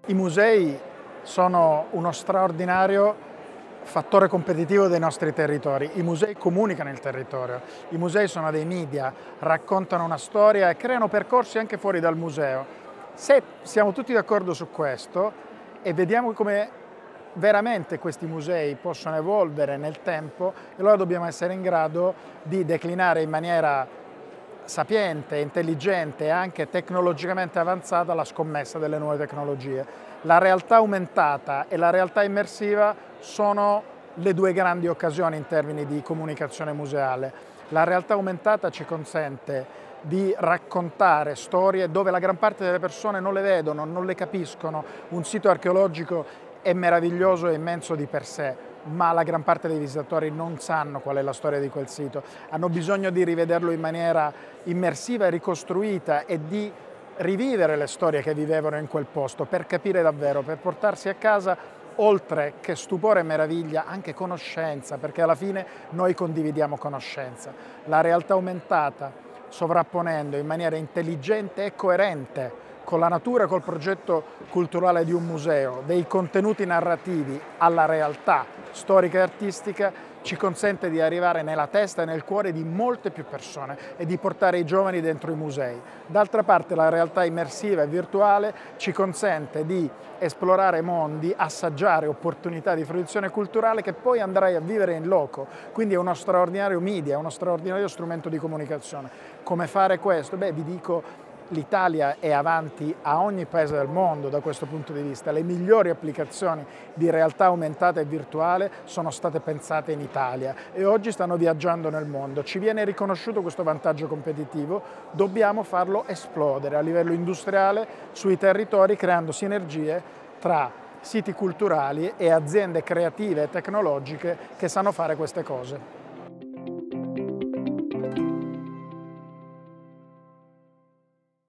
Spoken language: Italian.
I musei sono uno straordinario fattore competitivo dei nostri territori. I musei comunicano il territorio, i musei sono dei media, raccontano una storia e creano percorsi anche fuori dal museo. Se siamo tutti d'accordo su questo e vediamo come veramente questi musei possono evolvere nel tempo, allora dobbiamo essere in grado di declinare in maniera sapiente, intelligente e anche tecnologicamente avanzata la scommessa delle nuove tecnologie. La realtà aumentata e la realtà immersiva sono le due grandi occasioni in termini di comunicazione museale. La realtà aumentata ci consente di raccontare storie dove la gran parte delle persone non le vedono, non le capiscono. Un sito archeologico è meraviglioso e immenso di per sé, ma la gran parte dei visitatori non sanno qual è la storia di quel sito, hanno bisogno di rivederlo in maniera immersiva e ricostruita e di rivivere le storie che vivevano in quel posto per capire davvero, per portarsi a casa oltre che stupore e meraviglia anche conoscenza, perché alla fine noi condividiamo conoscenza. La realtà aumentata, sovrapponendo in maniera intelligente e coerente con la natura e col progetto culturale di un museo, dei contenuti narrativi alla realtà storica e artistica, ci consente di arrivare nella testa e nel cuore di molte più persone e di portare i giovani dentro i musei. D'altra parte la realtà immersiva e virtuale ci consente di esplorare mondi, assaggiare opportunità di fruizione culturale che poi andrai a vivere in loco, quindi è uno straordinario media, uno straordinario strumento di comunicazione. Come fare questo? Beh, vi dico, l'Italia è avanti a ogni paese del mondo da questo punto di vista. Le migliori applicazioni di realtà aumentata e virtuale sono state pensate in Italia e oggi stanno viaggiando nel mondo. Ci viene riconosciuto questo vantaggio competitivo, dobbiamo farlo esplodere a livello industriale sui territori, creando sinergie tra siti culturali e aziende creative e tecnologiche che sanno fare queste cose.